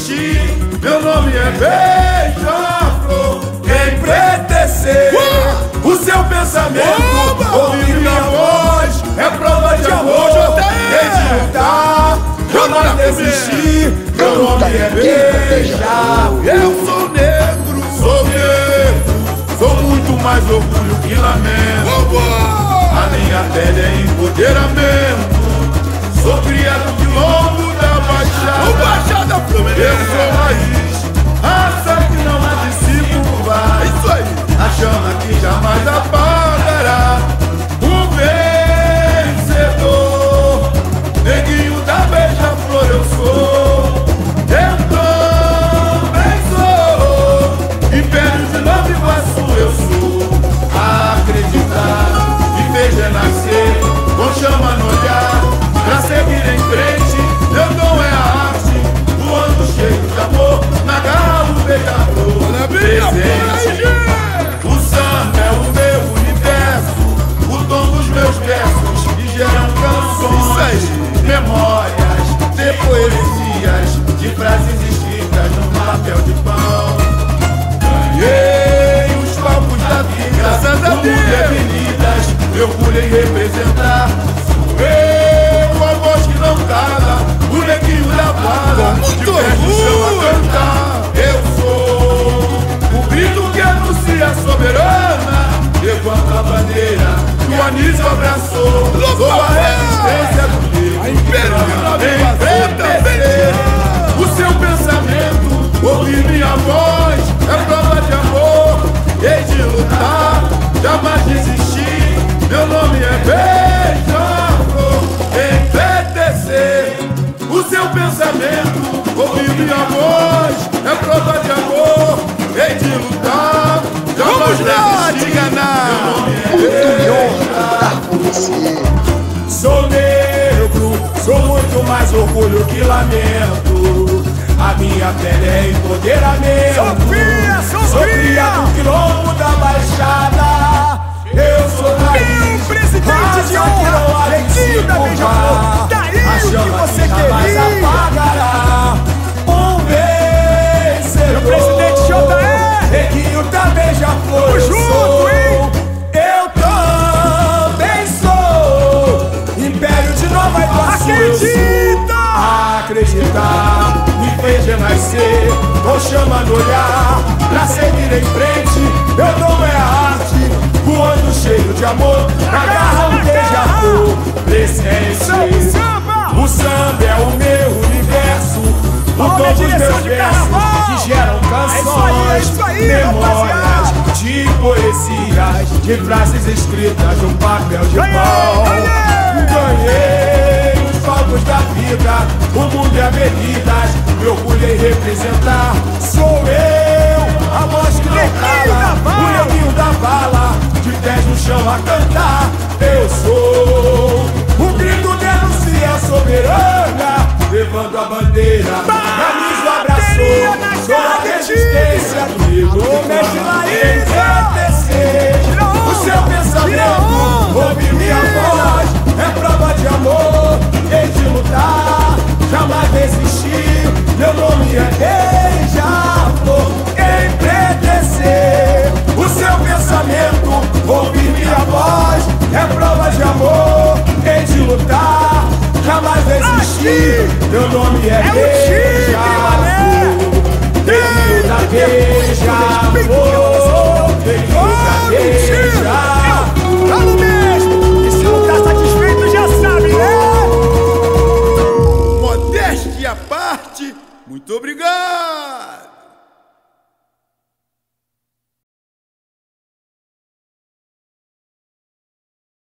desistir. Meu nome é Beija-Flor. Empretecer o seu pensamento, ouvir minha voz é prova de amor. Acreditar, jamais desistir. Meu nome é Beija-Flor. Eu sou negro, sou muito mais orgulho que lamento. A minha pele é empoderamento. Sou criado no quilombo da Baixada Fluminense. Eu sou raiz, raça que não há de se curvar. Isso aí, a chama que jamais apagará. Um vencedor, neguinho da Beija-Flor eu sou. Eu também sou, Império de Nova Iguaçu eu sou. Acreditar me fez renascer, com chama no olhar, pra seguir em frente. Meu dom é a arte, voando cheio de amor, na garra do beija-flor presente. O samba é o meu universo, o tom dos meus versos que geram canções, memórias, de poesias, de frases escritas num papel de pão. Ganhei os palcos da vida, o mundo e avenidas, eu pude representar. Sou eu, a voz que não cala, o neguinho da bala, de pé no chão a cantar. Eu sou o grito que anuncia a soberana, levanta a bandeira que o Anísio abraçou. Sou a resistência do negro, empretecer o seu pensamento, ouvir minha voz é prova de amor. Hei de lutar, jamais desistir. Meu nome é Beija-Flor. Empretecer o seu pensamento, ouvir minha voz é prova de amor. Hei de lutar, jamais desistir. Meu nome é Beija-Flor. Sou negro, sou muito mais orgulho que lamento. A minha pele é empoderamento. Sou criado no quilombo da Baixada. Eu sou raiz, presidente de honra, neguinho da Beija-Flor. Daí o que você queria. Apagará. Um vencedor, meu presidente JR, neguinho da Beija-Flor. Tamo junto, hein? Eu também sou, Império de Nova Iguaçu. Acredita! Acreditar me fez renascer, com chama no olhar, pra seguir em frente. Meu dom é a arte, voando cheio de amor, na garra um beija-flor presente. O samba é o meu universo, o tom dos meus versos que geram canções, memórias, de poesias, de frases escritas num papel de pão. Ganhei os palcos da vida, o mundo e avenidas, me orgulho em representar. Sou eu, a voz que não cala, o neguinho da bala, de pés no chão a cantar. Eu sou o grito denuncia a soberana, levando a bandeira, Anísio abraçou. Sou a resistência do negro, empretecer o seu pensamento, ouvir minha voz é prova de amor. Hei de lutar, jamais desistir. Meu nome é Beija-Flor. Empretecer o seu pensamento, ouvir minha voz é prova de amor. Hei de lutar, jamais desistir. Meu nome é